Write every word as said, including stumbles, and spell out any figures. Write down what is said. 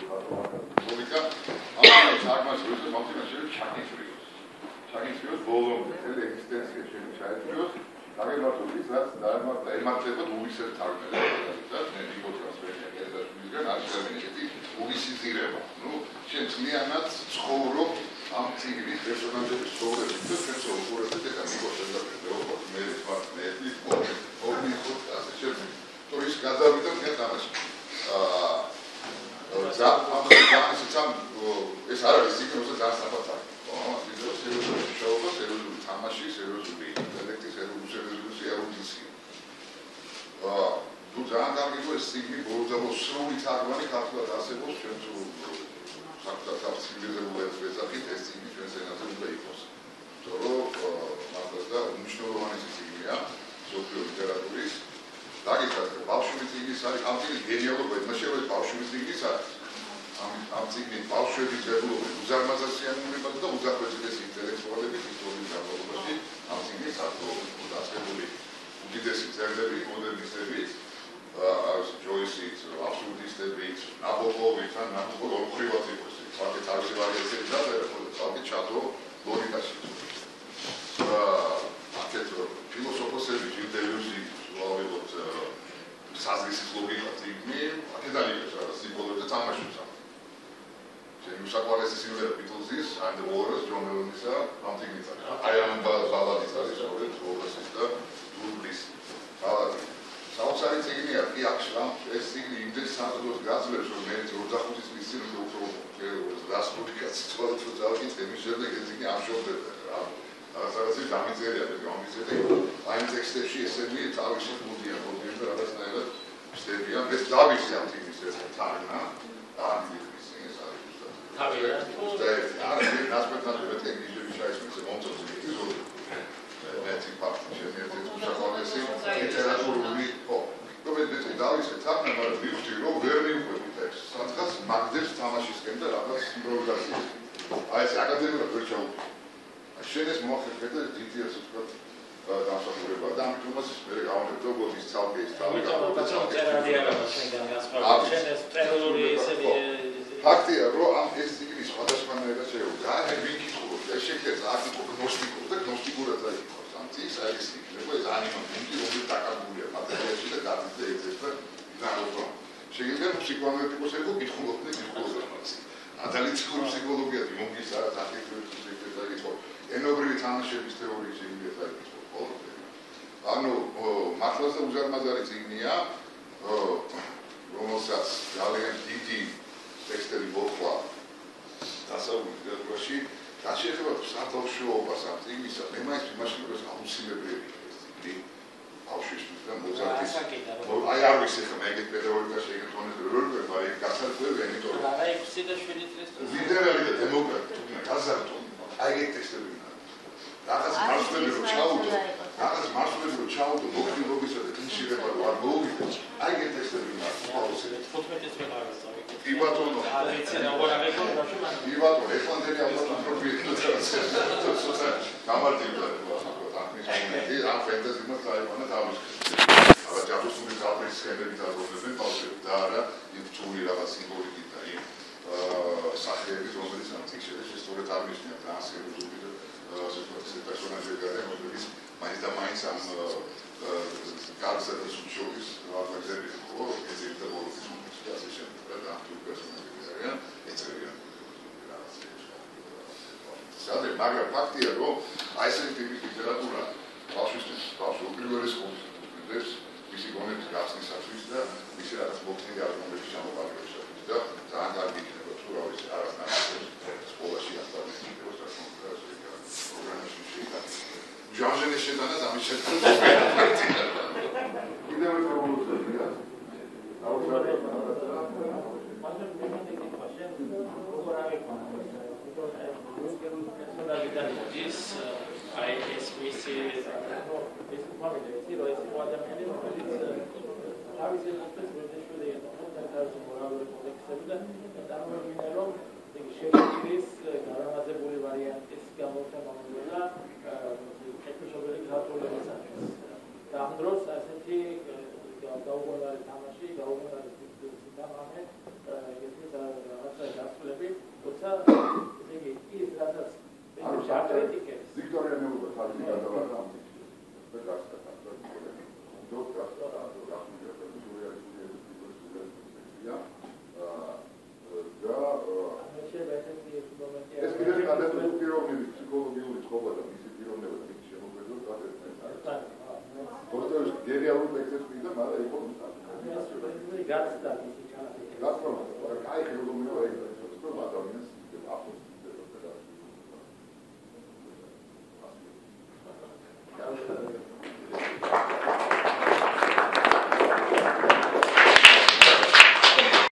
ლოგიკა ამ საგმასოს მომწინაშე ჩაკისრიოს ჩაკისრიოს ბოლომდე თელი ეგზისტენცია შეიძლება ჩაეთრიოს დაგემართოს ის რაც დაემართა ემართება უვისეს თარგმნელს და ნიკოლას ვერნერისგან არ შეგვიძლია უვისიზირება ნუ შენ ძალიანაც ცხოვრობ ამ ციგნის პერსონაჟების ცხოვრებით და ჩვენ ცხოვრობთ და ნიკოლას და პეტროვოს მე ვარ მე ის ორი ხუთი ასე შემდეგ თორეს გადავიდა მე თამაში აა ზა ამ სამ ეს არ არის ციგნი უბრალოდ დასაბათარი აა ვიდეო სერიოზული შოუა სერიოზული თამაში სერიოზული ინტელექტი სერიოზული ერუდიცია აა თუ ძალიან გამიგო ეს ციგნი ბოლოს სრული თარგმანი ქართულად არსებობს ჩვენ თუ საკუთარ ცივილიზებულ ეცვეცახით ეს ციგნი ჩვენს ენაზე უნდა იყოს თორემ მართლა უმნიშვნელოვანესი ციგნია მსოფლიო ლიტერატურის დაგიჩვენეთ ბავშვი ციგნის არის ამ ციგნის გენიალობა იმაში რომ ბავშვი ციგნის არის ამ ამ ციგნის ბავშვები ძებულობენ უზარმაზარიანობებად და უზარმაზრიესი ინტელექტუალების ისტორიის განმავლობაში ამ ციგნის აქტუალურობა დასწრებული უდიდესი წერლები მოდერნისტების აა ჯოისიც აბსურდისტებიც ნაბოკოვიც ან ნაბოკოვი ორივე იყოს ფაქტი თავისი ვარიაციები და ფაქტი ჩადო ლოგიკაში აა აქეთ ფილოსოფოსები ჯილდელუზი ვაუებოთ საზრისის ლოგიკა ციგნი აქედან იყოს რა სიმბოლოები და თამაშობს ჩემი უსაყვარლესი სიმღერა ბიტლზის I'm the Walrus ჯონ ლენონისა ამ ციგნით აი ამ ბალადის არის სწორედ Walrus-ის და Blues ბალადი საოცარი ციგნია კი აქშლამ ეს ციგნი იმდენ საზრდოს გაძლევს რომ მე ოცდახუთი წლის წინ უფრო რასპუტიკაც სწორედ რო წავიდე თემის შემდეგ ეს ციგნი ამშობდება რა რაღაცა დამიწერია და გამიწერე აი ამ ტექსტებში ესენი თავისი მუდია მოდიან და რაღაცნაირად ვსდებიან ეს დავიცი ამ ციგნის ეს თარგმნა ამის ის არის თავი და არის ნასპეტად მეტექნიკები შეიძლება მომწონს ის მეტი ფაქტი შეიძლება უსაყვარლესი ლიტერატურული ხო რომელიც დავიცე თარგმნა მაგრამ ვიხდი რომ ვერ მივხვდით ეს სადღაც მაგდებს თამაშისკენ და რაღაც იმპროვიზაციას აი ეს აკადემიურად ვერ ჩავუდგე შენ ეს მოახერხე და დიდი ასე ვთქვათ დამსახურება და ამით უმას მე გავამბობ როგორ ის ცალკე ის თავი გამოვიდა წერალი არა შენგან გასწავლე შენ ეს წერილური ესები ფაქტია რომ ამ ეს ციგნი სხვადასხვანაირად შეუძლია ძალიან ვიკითხულობ ეს შეიძლება აკითხო გნოსტიკურ და გნოსტიკურად დაიქოს ამ ციგს არის იქნება ეს ანიმატური რომელიც დაკარგულია მატერიალში და გადადის ეგზესტა დაუბრუნო შეიძლება ფსიქოანალიტიკოსები გითხულობდნენ გითხულობდნენ ანალიტიკური ფსიქოლოგია იუნგის არა საფიქრების ფსიქოლოგია იყო ენობრივი თამაშების თეორიის შეგვიძლია დაიწყოს ყოველდღე. ანუ მართლაც და უზარმაზარი ციგნია, რომელსაც ძალიან დიდი ტექსტები მოხდა დასავლურ ლიტერატურაში, რაც შეეხება საბავშვობას ამ ციგნისა, მე მაინც ვიმაშინებდეს აუცილებლია ეს ციგნი ბავშვისთვის და მოზარდის. აი არ ვიცი ხომ ეგეთ პედაგოგიკაში ეგეთ თონები რომ აი გასარკვევია, იმიტომ რომ აი ექვსი და შვიდი წლის ლიდერალი და დემოკრატი გაზარდო. აი ეგეთ ტექსტები რაღაც მარშრუტები რო ჩაუდო, რაღაც მარშრუტები რო ჩაუდო, მოქმედებისა და კავშირება რო არ მოვიდა. აი ეგეთ ტექსტები მაქვს. თხუთმეტი წელი აღწევი. კი ბატონო. არ ვიცი რა ვარ აღეკონ ბავშვი. კი ბატონო, ეხლანდელი ავტომატურ პროფილს სოცა გამარტივდა ახლის მომენტი, ამ ფენტეზიმას დაიყვანა თავის. αλλά ჯადოსნური კალპრის სქემები დაგროვებენ ბავშვები და არა ინტუიტიური რაღაც სიმბოლიკით და იმ სახეების რომელიც ამ ციგში სწორედ აღნიშნია და ასერუზული ასე ვთქვათ პერსონაჟები არიან რომლებიც მაინც და მაინც ამ კარსა და სუჩოვის რაღაცები ხო ესეთ და ბოლოს და ასე შემდეგ და ამ თუ პერსონაჟები არიან ეცერიან სადე მაგრამ ფაქტია რომ აი ესეთი ტიპის ლიტერატურა ბავშვისთვის ბავშვი უპირველეს ყოვლისთვის მისი გონების გახსნისათვის და მისი რაღაც მოქმედი არგუმენტების ჩამოყალიბების და ძალიან კარგი იქნება თუ რა ვიცი არასდროს სკოლაში ასწავლის იქნება საკონტრასტი პროგრამაში შეიძლება ჯანჟენის შეტანას ამის შეტანა კიდევ ერთ პრობლემაა ის აი ეს მისი ეს მომენტი რომ ეს ადამიანი რომელიც თავისი მოსწრებს შეშველი და თავისი მორალური კოდექსები და წარმოგვიდგება რომ შეგვიძლია გარამაზებული ვარიანტის გამოყენება მომდევნო ტექნოლოგიური ქართულებისათვის. და ამ დროს ასეთი გაუგონარი თამაში, გაუგონარი სისტემა ეს გენიალური ტექსტებს მიდდა, მაგრამ იყო ეს პრინციპი გაცდა ისე ჩანაფიქრება. გაფრთხილდა, კაი ხელოვნურია ეგ.